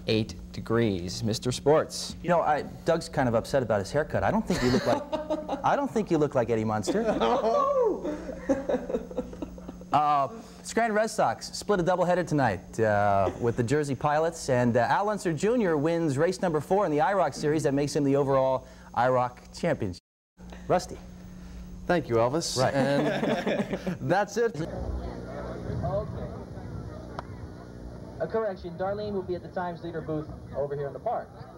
8 degrees. Mr. Sports. You know, Doug's kind of upset about his haircut. I don't think you look like I don't think you look like Eddie Munster. Scranton Red Sox split a doubleheader tonight with the Jersey Pilots, and Al Unser Jr. wins race number 4 in the IROC series. That makes him the overall IROC champion. Rusty. Thank you, Elvis. Right. And that's it. Okay. A correction, Darlene will be at the Times Leader booth over here in the park.